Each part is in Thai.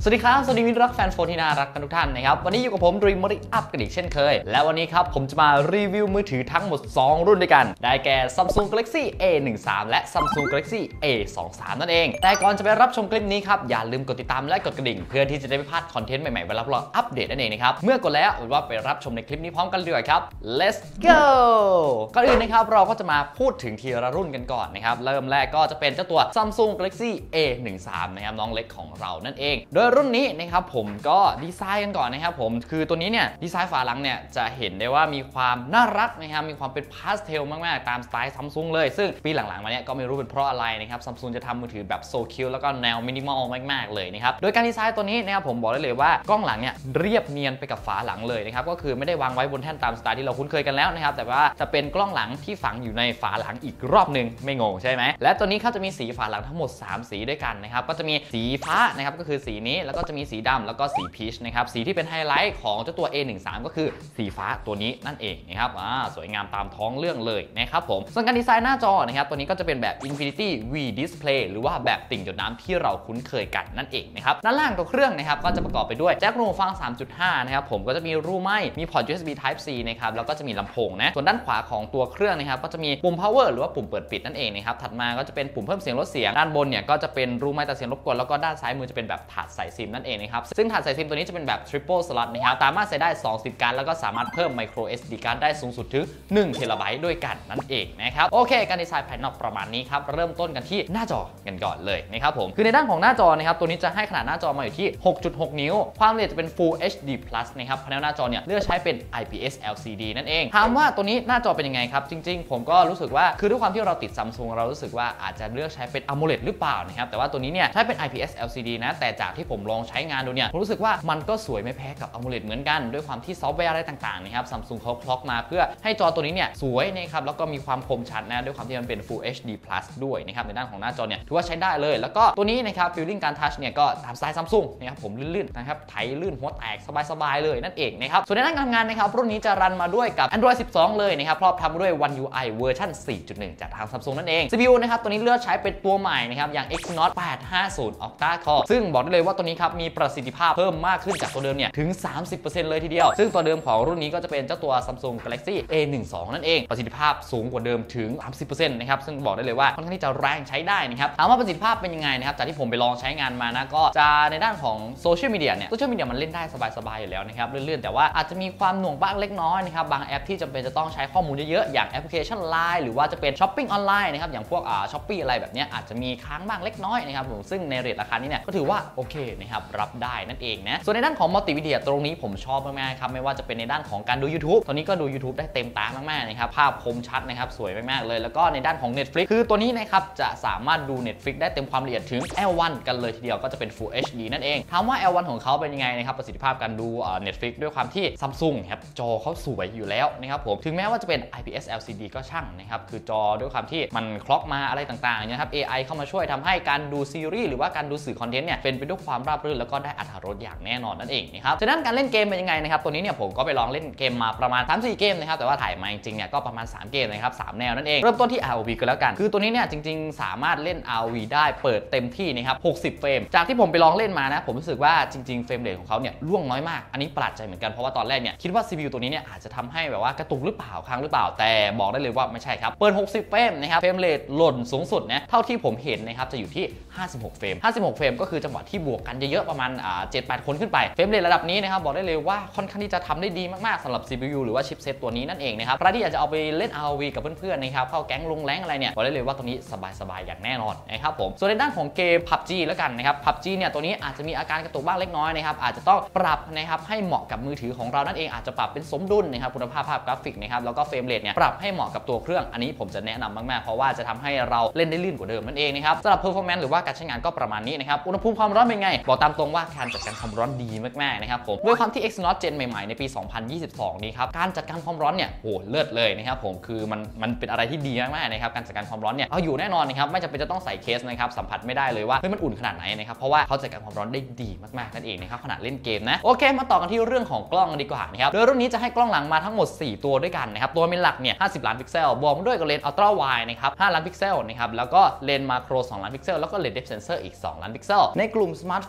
สวัสดีครับสวัสดีมิตรรักแฟนโฟนที่น่ารักกันทุกท่านนะครับวันนี้อยู่กับผมดรีมมอริอัพกันอีกเช่นเคยและวันนี้ครับผมจะมารีวิวมือถือทั้งหมด2รุ่นด้วยกันได้แก่ Samsung Galaxy A13 และ Samsung Galaxy A23 นั่นเองแต่ก่อนจะไปรับชมคลิปนี้ครับอย่าลืมกดติดตามและกดกระดิ่งเพื่อที่จะได้ไม่พลาดคอนเทนต์ใหม่ๆเวลาเราอัปเดตนั่นเองนะครับเมื่อกดแล้วว่าไปรับชมในคลิปนี้พร้อมกันเลยครับ let's go ก่อนอื่นนะครับเราก็จะมาพูดถึงทีละรุ่นกันก่อนนะครับเริ่มแรกก็จะเป็นเจ้าตัว Samsung Galaxy A13 นะครับน้องเล็กของเรานั่นเองโดยรุ่นนี้นะครับผมก็ดีไซน์กันก่อนนะครับผมคือตัวนี้เนี่ยดีไซน์ฝาหลังเนี่ยจะเห็นได้ว่ามีความน่ารักนะครับมีความเป็นพาสเทลมากๆตามสไตล์ Samsung เลยซึ่งปีหลังๆมาเนี่ยก็ไม่รู้เป็นเพราะอะไรนะครับ Samsung จะทำมือถือแบบโซคิวแล้วก็แนวมินิมอลมากๆเลยนะครับโดยการดีไซน์ตัวนี้นะครับผมบอกได้เลยว่ากล้องหลังเนี่ยเรียบเนียนไปกับฝาหลังเลยนะครับก็คือไม่ได้วางไว้บนแท่นตามสไตล์ที่เราคุ้นเคยกันแล้วนะครับแต่ว่าจะเป็นกล้องหลังที่ฝังอยู่ในฝาหลังอีกรอบนึงไม่งงใช่ไหมและตัวนี้เขาจะมีสีฝาหลังทั้งหมด3สีด้วยกันนะครับก็จะมีสีฟ้านะครับก็คือสีนี้แล้วก็จะมีสีดำแล้วก็สีพีชนะครับสีที่เป็นไฮไลท์ของเจ้าตัว A13 ก็คือสีฟ้าตัวนี้นั่นเองนะครับสวยงามตามท้องเรื่องเลยนะครับผมส่วนการดีไซน์หน้าจอนะครับตัวนี้ก็จะเป็นแบบ Infinity V Display หรือว่าแบบติ่งหยดน้ำที่เราคุ้นเคยกันนั่นเองนะครับด้านล่างตัวเครื่องนะครับก็จะประกอบไปด้วยแจ็คหูฟัง 3.5 นะครับผมก็จะมีรูไหมมีพอร์ต USB Type C นะครับแล้วก็จะมีลำโพงนะส่วนด้านขวาของตัวเครื่องนะครับก็จะมีปุ่ม power หรือว่าปุ่มเปิดปิดนั่นเองนะครับถัดมาก็จะเป็นปุ่มเพิ่มเสียงลดเสียงด้านบนเนี่ยก็จะเป็นรูไหมตัดเสียงรบกวนแล้วก็ด้านซ้ายมือจะเป็นแบบถาดใส่ซิมนั่นเองนะครับซึ่งถาดใส่ซิมตัวนี้จะเป็นแบบ Triple Slot นะครับสามารถใส่ได้2 ซิมการ์ดแล้วก็สามารถเพิ่ม Micro SD card ได้สูงสุดถึง1 TB ด้วยกันนั่นเองนะครับโอเคการดีไซน์ภายนอกประมาณนี้ครับเริ่มต้นกันที่หน้าจอกันก่อนเลยนะครับผมคือในด้านของหน้าจอนะครับตัวนี้จะให้ขนาดหน้าจอมาอยู่ที่ 6.6 นิ้วความละเอียดจะเป็น Full HD Plus นะครับภายในหน้าจอเนี่ยเลือกใช้เป็น IPS LCD นั่นเองถามว่าตัวนี้หน้าจอเป็นยังไงครับจริงๆผมก็รู้สึกว่าคือด้วยความที่เราติด Samsung เรารู้สึกว่าอาจจะเลือกใช้เป็น AMOLED หรือเปล่านะครับแต่ว่าตัวนี้เนี่ยใช้เป็น IPS LCD นะแต่จากที่ผมลองใช้งานดูเนี่ยผมรู้สึกว่ามันก็สวยไม่แพ้กับ AMOLED เหมือนกันด้วยความที่ซอฟต์แวร์อะไรต่างๆนะครับ Samsung เขาคล็อกมาเพื่อให้จอตัวนี้เนี่ยสวยนะครับแล้วก็มีความคมชัดนะด้วยความที่มันเป็น Full HD Plus ด้วยนะครับในด้านของหน้าจอเนี่ยถือว่าใช้ได้เลยแล้วก็ตัวนี้นะครับ Feeling การทัชเนี่ยก็ตามสไตล์ Samsung นะครับผมลื่นๆนะครับไถลื่นหัวแตกสบายๆเลยนั่นเองนะครับส่วนในด้านการทำงานนะครับรุ่นนี้จะรันมาด้วยกับ Android 12 เลยนะครับพร้อมทำด้วย One UI เวอร์ชัน 4.1 จากทาง Samsung นั่นเอง CPU นะครับตัวนี้เลือกใช้เป็นตัวใหม่นะครับอย่าง Exynos 850 Octa Core ซึ่งบอกได้เลยว่าตัวนี้ครับมีประสิทธิภาพเพิ่มมากขึ้นจากตัวเดิมเนี่ยถึง 30% เลยทีเดียวซึ่งตัวเดิมของรุ่นนี้ก็จะเป็นเจ้าตัว Samsung Galaxy A12 นั่นเองประสิทธิภาพสูงกว่าเดิมถึง 30% นะครับซึ่งบอกได้เลยว่าค่อนข้างที่จะแรงใช้ได้นะครับถามว่าประสิทธิภาพเป็นยังไงนะครับจากที่ผมไปลองใช้งานมานะก็จะในด้านของโซเชียลมีเดียเนี่ยโซเชียลมีเดียมันเล่นได้สบายๆอยู่แล้วนะครับเลื่อนๆแต่ว่าอาจจะมีความหน่วงบ้างเล็กน้อยนะครับบางแอปที่จำเป็นจะต้องใช้ข้อมูลเยอะๆอย่างแอปพลิเคชัน Line หรือว่าจะเป็นช้อปปิ้งออนไลน์นะครับอย่างพวกShopee อะไรแบบนี้อาจจะมีค้างบ้างเล็กน้อยนะครับผมซึ่งในเรทราคานี้เนี่ยก็ถือว่าโอเคนะครับรับได้นั่นเองนะส่วนในด้านของมัลติมีเดียตรงนี้ผมชอบมากๆครับไม่ว่าจะเป็นในด้านของการดู YouTube ตอนนี้ก็ดู YouTube ได้เต็มตามากๆนะครับภาพคมชัดนะครับสวยมากๆเลยแล้วก็ในด้านของ Netflix คือตัวนี้นะครับจะสามารถดู Netflix ได้เต็มความละเอียดถึง L1 กันเลยทีเดียวก็จะเป็น Full HD นั่นเองถามว่า L1 ของเขาเป็นยังไงนะครับประสิทธิภาพการดูNetflix ด้วยความที่ Samsung ครับจอเขาสวยอยู่แล้วนะครับผมถึงแม้ว่าจะเป็น IPS LCD ก็ช่างนะครับคือจอด้วยความที่มันคล็อกมาอะไรต่างๆนะครับ AI เข้ามาช่วยทำให้การดูซีรีส์หรือว่าการดูสื่อคอนเทนต์เนี่ยเป็นไปด้วยความราบรื่นแล้วก็ได้อรรถรสอย่างแน่นอนนั่นเองนะครับฉะนั้นการเล่นเกมเป็นยังไงนะครับตัวนี้เนี่ยผมก็ไปลองเล่นเกมมาประมาณ 3-4 เกมนะครับแต่ว่าถ่ายมาจริงๆเนี่ยก็ประมาณ3 เกมนะครับ3 แนวนั่นเองเริ่มต้นที่ ROV ก็แล้วกันคือตัวนี้เนี่ยจริงๆสามารถเล่น ROV ได้เปิดเต็มที่นะครับ60 เฟรมจากที่ผมไปลองเล่นมานะผมรู้สึกว่าจริงๆเฟรมเรทของเขาเนี่ยล่วงน้อยมากอันนี้ประหลาดใจเหมือนกันเพราะว่าตอนแรกเนี่ยคิดว่า CPU ตัวนี้เนี่ยอาจจะทำให้แบบว่ากระตุกหรือเปล่าค้างหรือเปล่าแต่บอกได้เลยว่าไม่ใช่ครับเปิด60 เฟรมนะครับเฟรมเรทหล่นสูงสุดนะเท่าที่ผมเห็นนะครับจะอยู่ที่56 เฟรม56 เฟรมก็คือจังหวะที่บวกกันเยอะๆประมาณ7-8 คนขึ้นไปเฟรมเรทระดับนี้นะครับบอกได้เลยว่าค่อนข้างที่จะทำได้ดีมากๆสำหรับ CPU หรือว่าชิปเซตตัวนี้นั่นเองนะครับใครที่อยากจะเอาไปเล่น ROV กับเพื่อนๆนะครับเข้าแก๊งลงแรงอะไรเนี่ยบอกได้เลยว่าตัวนี้สบายๆอย่างแน่นอนนะครับผมส่วนในด้านของเกม PUBG แล้วกันนะครับ PUBG เนี่ยตัวนี้อาจจะมีอาการกระตุกบ้างเล็กน้อยนะครับอาจจะต้องปรับนะครับให้เหมาะกับมือถือของเรานั่นเองอาจจะปรับเป็นสมดุลนะครับคุณภาพภาพกราฟิกนะครับแล้วก็เฟรมเรทเนี่ยปรับให้เหมาะกับตัวเครื่องอันนี้ผมจะแนะนำมากๆเพราะว่าจะทำให้เราเล่นได้ลื่นกว่าเดิมนั่นเองนะครับสำหรับ performance หรือว่าการใช้งานก็ประมาณนี้นะครับอุณหภูมิความร้อนเป็นไงบอกตามตรงว่าการจัดการความร้อนดีมากๆนะครับผมด้วยความที่ Exynos Gen ใหม่ๆในปี 2022 นี้ครับการจัดการความร้อนเนี่ยโอ้เลิศเลยนะครับผมคือมันเป็นอะไรที่ดีมากๆนะครับการจัดการความร้อนเนี่ยเอาอยู่แน่นอนนะครับไม่จำเป็นจะต้องใส่เคสนะครับสัมผัสไม่ได้เลยว่าเฮ้ยมันอุ่นขนาดไหนนะครับเพราะว่าเขาจัดการความร้อนได้ดีมากๆนั่นเองนะครับขณะเล่นเกมนะโอเคมาต่อกันที่เรื่องของกล้องดีกว่านะครับโดยรุ่นนี้จะให้กล้องหลังมาทั้งหมด4 ตัวด้วยกันนะครับตัวเป็นหลักเนี่ย50 ล้านพิกเซลบวกด้วยกับเลนส์อัลตร้าไวด์นะครับ5 ล้านพิกเซลนะครับแล้วก็เลนส์มาโคร2 ล้านพิกเซลแล้วก็เลนส์เดฟเซนเซอร์อีก2 ล้านพิกเซลในกลุ่มสมาร์ทโฟ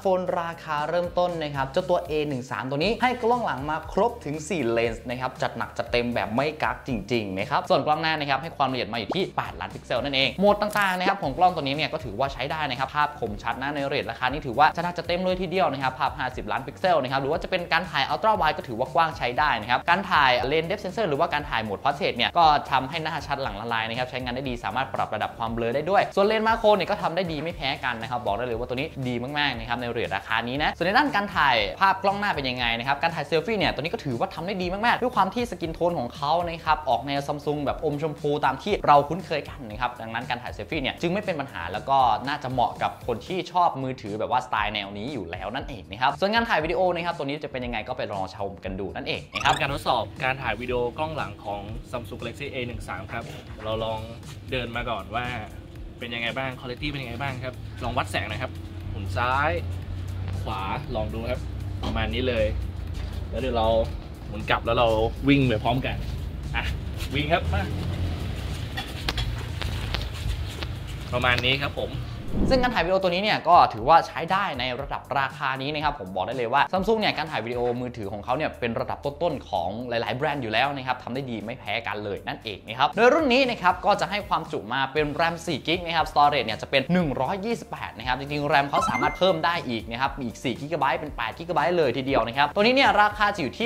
โฟนราคาเริ่มต้นนะครับเจ้าตัว A13 ตัวนี้ให้กล้องหลังมาครบถึง4เลนส์นะครับจัดหนักจัดเต็มแบบไม่กักจริงๆนะครับส่วนกล้องหน้านะครับให้ความละเอียดมาอยู่ที่8ล้านพิกเซลนั่นเองโหมดต่างๆนะครับของกล้องตัวนี้เนี่ยก็ถือว่าใช้ได้นะครับภาพคมชัดนะในเรทราคานี้ถือว่าจะน่าจะเต็มเลยทีเดียวนะครับภาพ50ล้านพิกเซลนะครับหรือว่าจะเป็นการถ่ายอัลตร้าไวด์ก็ถือว่ากว้างใช้ได้นะครับการถ่ายเลนส์เดฟเซนเซอร์หรือว่าการถ่ายโหมดพอร์เทรตเนี่ยก็ทำให้หน้าชัดหลังละลายนะครับใช้งานได้ดีสามารถปรับระดับความเบลอได้ด้วยส่วนเลนส์มาโครเนี่ยก็ทำได้ดีไม่แพ้กันนะครับบอกได้เลยว่าตัวนี้ดีมากๆนะครับในเรทราคานี้นะส่วนในด้านการถ่ายภาพกล้องหน้าเป็นยังไงนะครับการถ่ายเซลฟี่เนี่ยตัวนี้ก็ถือว่าทำได้ดีมากๆด้วยความที่สกินโทนของเขานะครับออกแนวซัมซุงแบบอมชมพูตามที่เราคุ้นเคยกันนะครับดังนั้นการถ่ายเซลฟี่เนี่ยจึงไม่เป็นปัญหาแล้วก็น่าจะเหมาะกับคนที่ชอบมือถือแบบว่าสไตล์แนวนี้อยู่แล้วนั่นเองนะครับส่วนงานถ่ายวิดีโอนะครับตัวนี้จะเป็นยังไงก็ไปลองชมกันดูนั่นเองนะครับการทดสอบการถ่ายวิดีโอกล้องหลังของ Samsung Galaxy A13 ครับเราลองเดินมาก่อนว่าเป็นยังไงบ้างคุณภาพเป็นยังไงบ้างครับลองวัดแสงนะครับหมุนซ้ายขวาลองดูครับประมาณนี้เลยแล้วเดี๋ยวเราหมุนกลับแล้วเราวิ่งไปพร้อมกันวิ่งครับมาประมาณนี้ครับผมซึ่งการถ่ายวิดีโอตัวนี้เนี่ยก็ถือว่าใช้ได้ในระดับราคานี้นะครับผมบอกได้เลยว่า Samsung เนี่ยการถ่ายวิดีโอมือถือของเขาเนี่ยเป็นระดับต้นๆของหลายๆแบรนด์อยู่แล้วนะครับทำได้ดีไม่แพ้กันเลยนั่นเองนะครับโดยรุ่นนี้นะครับก็จะให้ความจุมาเป็น RAM 4 g b นะครับ Storage เนี่ยจะเป็น128นะครับจริงๆ RAM เขาสามารถเพิ่มได้อีกนะครับอีก4 g b เป็น8 g b เลยทีเดียวนะครับตัวนี้เนี่ยราคาจะอยู่ที่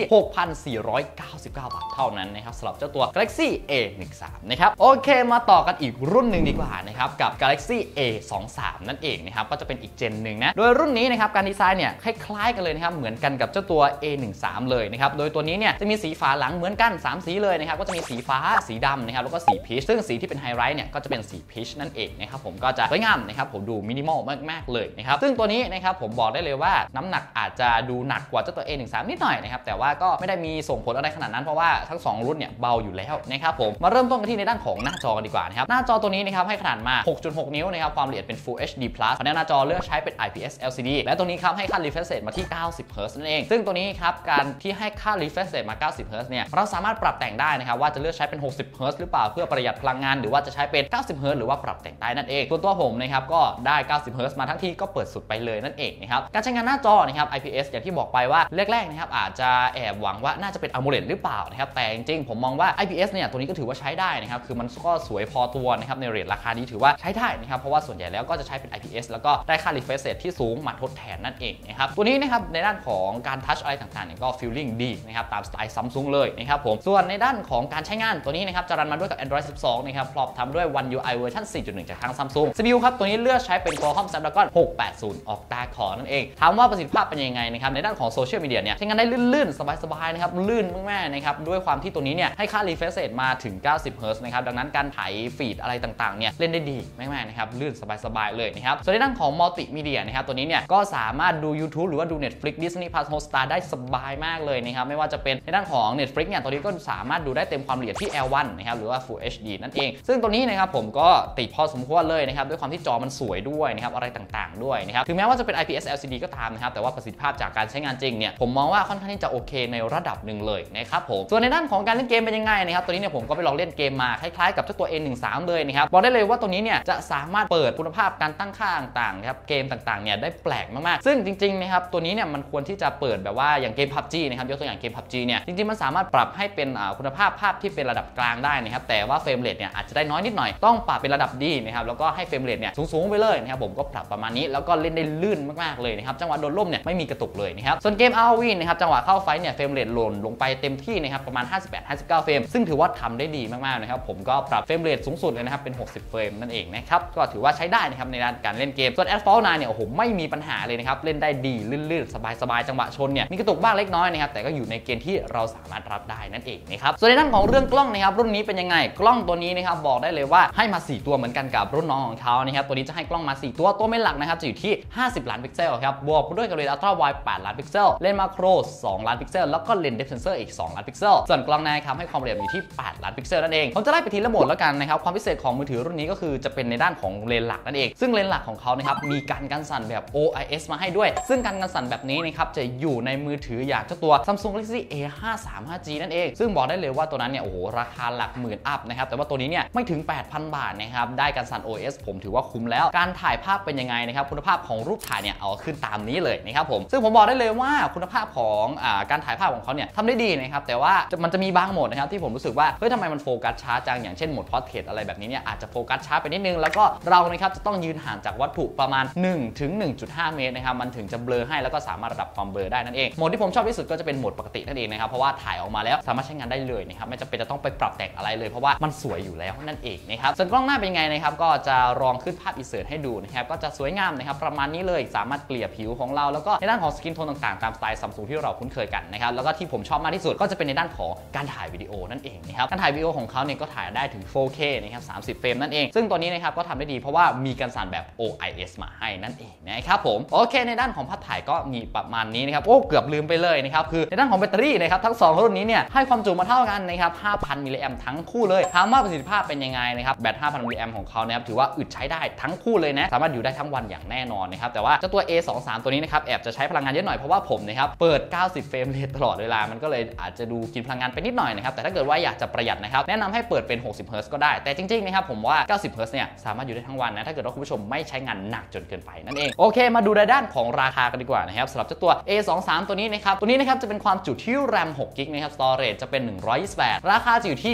6,499 บาทเท่านั้นนะครับสำหรับเจ้าตัว Galaxy A13 นะครับโอเคมาต่อกันอีกรุ่นหนึ่งดีกว่านะครับกับ Galaxy A23นั่นเองนะครับก็จะเป็นอีกเจนหนึ่งนะโดยรุ่นนี้นะครับการดีไซน์เนี่ยคล้ายๆกันเลยนะครับเหมือนกันกับเจ้าตัว A13 เลยนะครับโดยตัวนี้เนี่ยจะมีสีฝาหลังเหมือนกัน3สีเลยนะครับก็จะมีสีฟ้าสีดำนะครับแล้วก็สีพีชซึ่งสีที่เป็นไฮไลท์เนี่ยก็จะเป็นสีพีชนั่นเองนะครับผมก็จะสวยงามนะครับผมดูมินิมอลมากๆเลยนะครับซึ่งตัวนี้นะครับผมบอกได้เลยว่าน้ำหนักอาจจะดูหนักกว่าเจ้าตัว A13 นิดหน่อยนะครับแต่ว่าก็ไม่ได้มีส่งผลอะไรขนาดนั้นเพราะว่าทั้ง2รุ่นเนี่ยเบาอยู่แล้วนะครับผมมาเริ่มต้นกันที่ในด้านของหน้าจอกันดีกว่านะครับหน้าจอตัวนี้นะครับให้ขนาดมา 6.6 นิ้วนะครับความละเอียดเป็น Full HD Plus ภายในหน้าจอเลือกใช้เป็น IPS LCD และตัวนี้ครับให้ค่า refresh rate มาที่ 90 Hz นั่นเองซึ่งตัวนี้ครับการที่ให้ค่า refresh rate มา 90 Hz เนี่ยเราสามารถปรับแต่งได้นะครับว่าจะเลือกใช้เป็น 60 Hz หรือเปล่าเพื่อประหยัดพลังงานหรือว่าจะใช้เป็น 90 Hz หรือว่าปรับแต่งได้นั่นเองตัวผมนะครับก็ได้ 90 Hz มาทั้งทีก็เปิดสุดไปเลยนั่นเองนะครับการใช้งานหน้าจอนะครับ IPS อย่างที่บอกไปว่าแรกๆนะครับอาจจะแอบหวังว่าน่าจะเป็น AMOLED หรือเปล่านะครับแต่จริงๆผมมองว่า IPS เนี่ยตัวนี้ก็ถือว่าใช้ได้นะครับคือมันก็สวยพอตัวนะครับในเรทราคานี้ถือว่าใช้ได้นะครับเพราะว่าส่วนใหญ่แล้วก็จะใช้เป็น IPS แล้วก็ได้ค่า refresh rate ที่สูงมาทดแทนนั่นเองนะครับตัวนี้นะครับในด้านของการทัชอะไรต่างๆเนี่ยก็ฟีลลิ่งดีนะครับตามสไตล์ Samsung เลยนะครับผมส่วนในด้านของการใช้งานตัวนี้นะครับจะรันมาด้วยกับ Android 12 นะครับพร้อมทำด้วย One UI เวอร์ชัน 4.1 จากทาง Samsung CPU ครับตัวนี้เลือกใช้เป็น Qualcomm Snapdragon 680 Octa Core นั่นเองถามว่าประสิทธิภาพเป็นยังไงนะครับในด้านของโซเชียลมีเดียเนี่ยใช้งานได้ลื่นๆสบายๆนะครับลื่นมากๆนะครับด้วยความที่ตัวนี้เนี่ยให้ค่า refresh rate มาถึง 90 Hz นะครับดังนั้นการถ่ายฟีดอะไรต่างๆเนี่ยเล่นได้ดีมากๆนะครับลื่นสบายๆเลยนะครับส่วนในด้านของมัลติมีเดียนะครับตัวนี้เนี่ยก็สามารถดู YouTube หรือว่าดู Netflix Disney Plus Hotstar ได้สบายมากเลยนะครับไม่ว่าจะเป็นในด้านของ Netflix เนี่ยตัวนี้ก็สามารถดูได้เต็มความละเอียดที่ L1 นะครับหรือว่า Full HD นั่นเองซึ่งตัวนี้นะครับผมก็ติดพอสมควรเลยนะครับด้วยความที่จอมันสวยด้วยนะครับอะไรต่างๆด้วยนะครับถึงแม้ว่าจะเป็น IPS LCD ก็ตามนะครับแต่ว่าประสิทธิภาพจากการใช้งานจริงเนี่ยผมมองว่าค่อนข้างที่จะโอเคในระดับหนึ่งเลยนะครับผมส่วนในด้านของการเล่นเกมเป็นยังไงนะครับตัวนี้เนี่ยผมก็ไปลองเล่นเกมมาคล้ายๆกับเจ้าตัว A13 เลยนะครับบอกได้เลยว่าตัวนี้เนี่ยจะสามารถเปิดคุณภาพการตั้งค่าต่างๆนะครับเกมต่างๆเนี่ยได้แปลกมากๆซึ่งจริงๆนะครับตัวนี้เนี่ยมันควรที่จะเปิดแบบว่าอย่างเกม PUBG นะครับยกตัวอย่างเกม PUBG เนี่ยจริงๆมันสามารถปรับให้เป็นคุณภาพภาพที่เป็นระดับกลางได้นะครับแต่ว่าเฟรมเรทเนี่ยอาจจะได้น้อยนิดหน่อยต้องปรับเป็นระดับดีนะครับแล้วก็ให้เฟรมเรทเนี่ยสูงๆไปเลยนะครับผมก็ปรับประมาณนี้แล้วก็เล่นได้ลื่นมากๆเลยนะครับจังหวะโดนล่มเนี่ยไม่มีกระตุกเลยนะครับส่วนเกม ROV นะครับจังหวะเข้าไฟเนี่ยเฟรมเรทหล่นลงไปเต็มที่นะครับประมาณ 58-59 เฟรมซึ่งถือว่าทำได้ดีมากๆนะครับผมก็ปรับเฟรมเรทสูงสุดเลยนะครับเป็น60 เฟรมนั่นเองนะครับก็ถือว่าใช้ได้นะครับในด้านการเล่นเกมส่วน Asphalt 9เนี่ยโอ้โหไม่มีปัญหาเลยนะครับเล่นได้ดีลื่นๆสบายๆจังหวะชนเนี่ยมีกระตุกบ้างเล็กน้อยนะครับแต่ก็อยู่ในเกณฑ์ที่เราสามารถรับได้นั่นเองนะครับส่วนในด้านของเรื่องกล้องนะครับรุ่นนี้เป็นยังไงกล้องตัวนี้นะครับบอกได้เลยว่าให้มา4ตัวเหมือนกันกับรุ่นน้องของเขานะครับตัวนี้จะให้กล้องมา4ตัวไม่หลักนะครับจะอยู่ที่50ล้านพิกเซลครับบวกด้วยกับเลนส์อัลตร้าไวด์8ล้านพิกเซลเลนส์มาโคร2ล้านพิกเซลแล้วก็เลนส์เดฟเซนเซอร์อีก2ล้านพิกเซลส่วนกล้องหน้าครับให้ความละเอียดอยู่ที่8ล้านพิกเซลนั่นเองผมจะไล่ไปทีละโหมดแล้วกันนะครับความพิเศษของมือถือรุ่นนี้ก็คือจะเป็นในด้านของเลนส์หลักนั่นเองงซึ่งเลนส์หลักของเขานะครับมีการกันสั่นแบบ OIS มาให้ด้วยซึ่งการกันสั่นแบบนี้นะครับจะอยู่ในมือถืออย่างเจ้าตัว Samsung Galaxy A53 5G นั่นเองซึ่งบอกได้เลยว่าตัวนั้นเนี่ยโอ้โหราคาหลักหมื่นอัพนะครับแต่ว่าตัวนี้เนี่ยไม่ถึง 8,000 บาทนะครับได้การสั่น OIS ผมถือว่าคุ้มแล้วการถ่ายภาพเป็นยังไงนะครับคุณภาพของรูปถ่ายเนี่ยเอาขึ้นตามนี้เลยนะครับผมซึ่งผมบอกได้เลยว่าคุณภาพของการถ่ายภาพของเขาเนี่ยทำได้ดีนะครับแต่ว่ามันจะมีบางโหมดนะครับที่ผมรู้สึกว่าเฮ้ยทำไมมันโฟกัสช้าจังอย่างเช่นโหมด Portrait อะไรแบบนี้เนี่ยอาจจะโฟกัสช้าไปนิดนึงแล้วก็เรานะครับจะต้องยืนห่างจากวัตถุประมาณ 1-1.5 เมตรนะครับมันถึงจะเบลอให้แล้วก็สามารถระดับความเบลอได้นั่นเองโหมดที่ผมชอบที่สุดก็จะเป็นโหมดปกตินั่นเองนะครับเพราะว่าถ่ายออกมาแล้วสามารถใช้งานได้เลยนะครับไม่จำเป็นจะต้องไปปรับแต่งอะไรเลยเพราะว่ามันสวยอยู่แล้วนั่นเองนะครับส่วนกล้องหน้าเป็นไงนะครับก็จะลองขึ้นภาพอินเสิร์ตให้ดูนะครับก็จะสวยงามนะครับประมาณนี้เลยสามารถเกลี่ยผิวของเราแล้วก็ในด้านของสกินโทนต่างๆตามสไตล์ Samsung ที่เราคุ้นเคยกันนะครับแล้วก็ที่ผมชอบมากที่สุดก็จะเป็นในด้านของการถ่ายวิดีโอนั่นเองนะครับการถ่ายวิดีโอของเขาเนี่ยก็ถ่ายได้ถึง 4K นะครับ30 เฟรมนั่นเองซึ่งตัวนี้นะครับก็ทำได้ดีเพราะว่ามีการสั่นแบบ OIS มาให้นั่นเองนะครับผมโอเคในด้านของภาพถ่ายก็มีประมาณนี้นะครับโอ้เกือบลืมไปเลยนะครับคือในด้านของแบตเตอรี่นะครับทั้ง2รุ่นนี้เนี่ยให้ความจุมาเท่ากันนะครับ 5,000 มิลลิแอมทั้งคู่เลยถามว่าประสิทธิภาพเป็นยังไงนะครับแบต 5,000 มิลลิแอมของเขานะครับถือว่าอึดใช้ได้ทั้งคู่เลยนะสามารถอยู่ได้ทั้งวันอย่างแน่นอนนะครับแต่ว่าเจ้าตัว A23 ตัวนี้นะครับแอบจะใช้พลังงานเยอะหน่อยเพราะว่าผมนะครับเปิด 90 เฟรมเรทตลอดเวลามันก็เลยอาจจะดูกินพลังงานไปนิดหน่อยนะครับแต่ถ้าเกิดว่าอยากจะประหยัดนะครับแนะนำให้เปิดเป็น 60 เฮิร์ตซ์ก็ได้แต่จริงๆนะครับผมว่า 90 เฮิร์ตซ์เนี่ยสามารถอยู่ได้ทั้งวันนะถ้าเกิดว่าคุณผู้ชมไม่ใช้งานหนักจนเกินไปนั่นเองโอเคมาดูในด้านของราคากันดีกว่านะครับสำหรับเจ้าตัว A23 ตัวนี้นะครับจะเป็นความจุที่ RAM 6 GB นะครับ Storage จะเป็น128ราคาจะอยู่ที่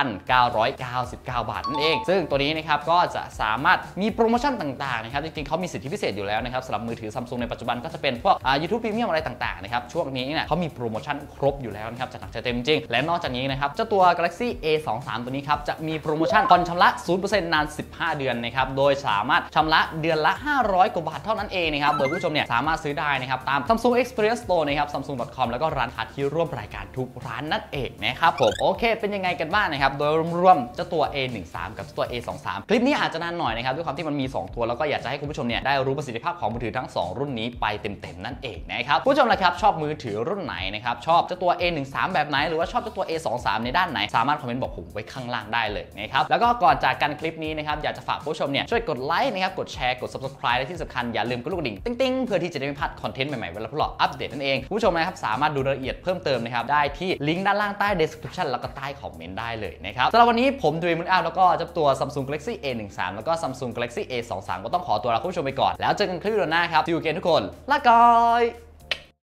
7,999 บาทนั่นเองซึ่งตัวนี้นะครับก็จะสามารถมีโปรโมชั่นต่างๆนะครับจริงๆเขามีสิทธิพิเศษอยู่แล้วนะครับสำหรับมือถือ Samsung ในปัจจุบันก็จะเป็นพวกYouTube Premium อะไรต่างๆนะครับช่วงนี้เนี่ยเขามีโปรโมชั่นครบอยู่แล้วนะครับจัดหนักจัดเต็มจริงและนอกจากนี้นะครับเจ้าตัว Galaxy A23 ตัวนี้ครับจะมีโปรโมชั่นผ่อนชำระ 0% นาน 15 เดือนนะครับโดยสามารถชำระเดือนละ500 กว่าบาทเท่านั้นเองนะครับโดยผู้ชมเนี่ยสามารถซื้อได้นะครับตาม Samsung Experience Store นะครับ samsung.com แล้วก็ร้านค้าที่ร่วมรายการทุกร้านนั่นเองนะครับผมโอเคเป็นยังไงกันบ้างนะครับโดยรวมเจ้าตัว A13 กับเจ้าตัว A23 คลิปนี้อาจจะนานหน่อยนะครับด้วยความที่มันมี2ตัวแล้วก็อยากจะให้คุณผู้ชมเนี่ยได้รู้ประสิทธิภาพของมือถือทั้ง2รุ่นนี้ไปเต็มๆนั่นเองนะครับผู้ชมล่ะครับชอบมือถือรุ่นไหนนะครับชอบเจ้าตัว A13 แบบไหนหรือว่าชอบเจ้าตัว A23 ในด้านไหนสามารถคอมเมนต์บอกผมไว้ข้างล่างได้เลยนะครับแล้วก็ก่อนจากกันคลิปนี้นะครับอยากจะฝากผู้ชมเนี่ยช่วยกดไลค์นะครับกดแชร์กด Subscribe และที่สำคัญอย่าลืมกดลูกกระดิ่งติ๊งๆเพื่อที่จะได้ไม่พลาดคอนเทนต์ใหม่ๆเวลาพวกเราอัปเดตนั่นเองผู้ชมนะครับสามารถดูรายละเอียดเพิ่มเติมนะครับได้ที่ลิงก์ด้านล่างใต้ description แล้วก็ใต้คอมเมนต์ได้เลยนะครับสำหรับวันนี้ผมดรีมอัพแล้วก็เจ้าตัว Samsung Galaxy A13 แล้วก็ Samsung Galaxy A23 ก็ต้องขอตัวลาคุณผู้ชมไปก่อนแล้วเจอกันคลิปวิดีโอหน้าครับ See you again ทุกคนลาก่อย